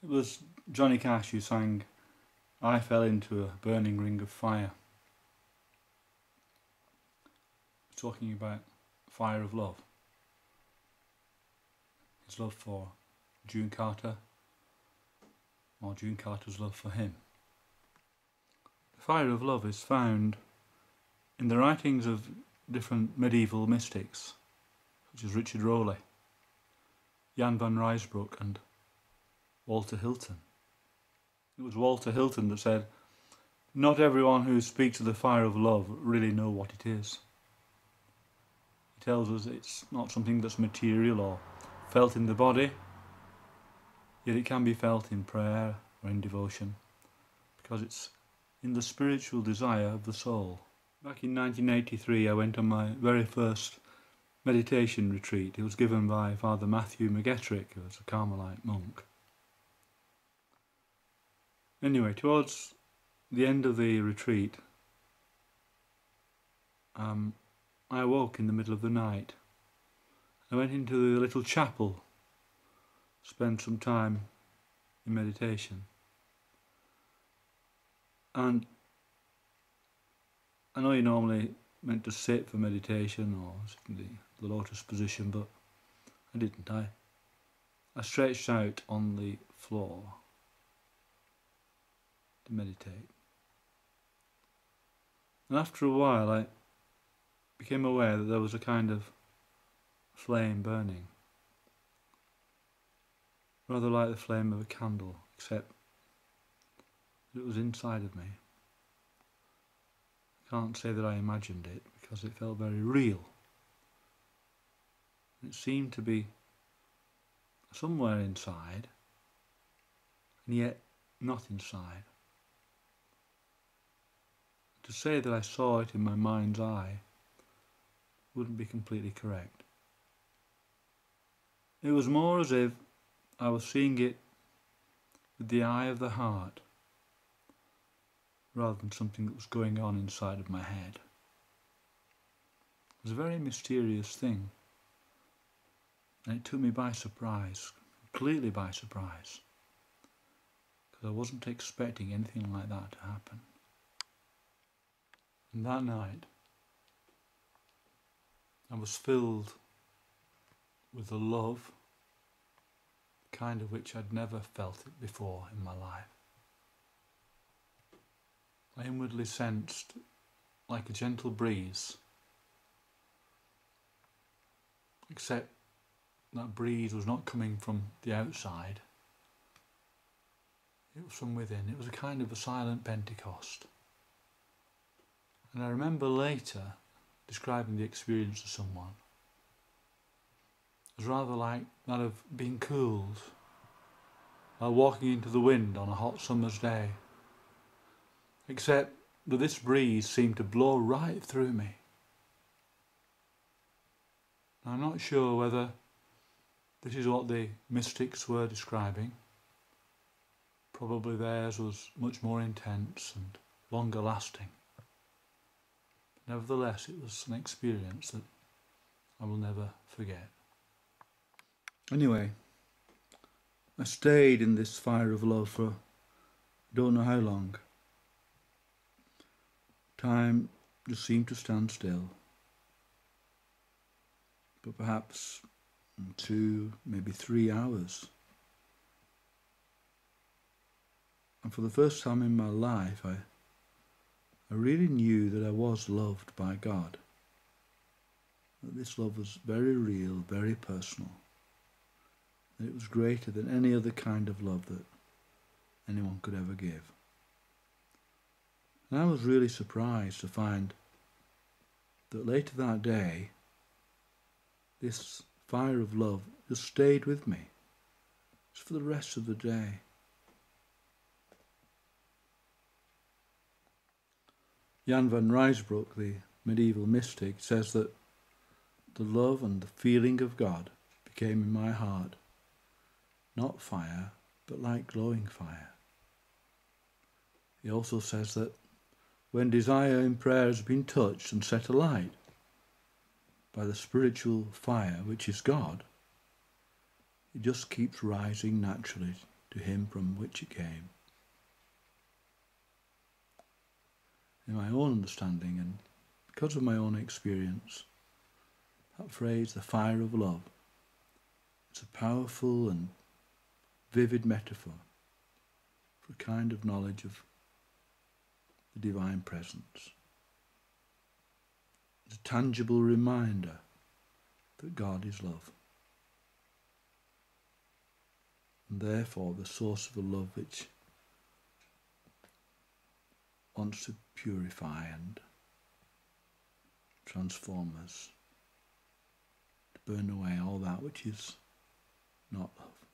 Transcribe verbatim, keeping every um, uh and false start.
It was Johnny Cash who sang "I Fell Into a Burning Ring of Fire," talking about fire of love, his love for June Carter, or June Carter's love for him. The fire of love is found in the writings of different medieval mystics, such as Richard Rowley, Jan van Rysbroek and Walter Hilton. It was Walter Hilton that said, "Not everyone who speaks of the fire of love really know what it is." He tells us it's not something that's material or felt in the body, yet it can be felt in prayer or in devotion, because it's in the spiritual desire of the soul. Back in nineteen eighty-three I went on my very first meditation retreat. It was given by Father Matthew McGettrick, who was a Carmelite monk. Anyway, towards the end of the retreat, um, I awoke in the middle of the night. I went into the little chapel, spent some time in meditation, and I know you're normally meant to sit for meditation or sit in the, the lotus position, but I didn't. I, I stretched out on the floor to meditate. And after a while I became aware that there was a kind of flame burning, rather like the flame of a candle, except that it was inside of me. I can't say that I imagined it, because it felt very real. It seemed to be somewhere inside, and yet not inside. To say that I saw it in my mind's eye wouldn't be completely correct. It was more as if I was seeing it with the eye of the heart, rather than something that was going on inside of my head. It was a very mysterious thing, and it took me by surprise, completely by surprise, because I wasn't expecting anything like that to happen. And that night, I was filled with a love, the kind of which I'd never felt it before in my life. I inwardly sensed, like a gentle breeze, except that breeze was not coming from the outside, it was from within. It was a kind of a silent Pentecost. And I remember later describing the experience to someone as rather like that of being cooled while walking into the wind on a hot summer's day, except that this breeze seemed to blow right through me. I'm not sure whether this is what the mystics were describing. Probably theirs was much more intense and longer lasting. Nevertheless, it was an experience that I will never forget. Anyway, I stayed in this fire of love for I don't know how long. Time just seemed to stand still. But perhaps two, maybe three hours. And for the first time in my life, I I really knew that I was loved by God. That this love was very real, very personal. That it was greater than any other kind of love that anyone could ever give. And I was really surprised to find that later that day, this fire of love just stayed with me, just for the rest of the day. Jan van Rysbroek, the medieval mystic, says that the love and the feeling of God became in my heart not fire, but like glowing fire. He also says that when desire in prayer has been touched and set alight by the spiritual fire which is God, it just keeps rising naturally to him from which it came. In my own understanding and because of my own experience, that phrase, the fire of love, it's a powerful and vivid metaphor for a kind of knowledge of the divine presence. It's a tangible reminder that God is love. And therefore the source of a love which wants to purify and transform us, to burn away all that which is not love.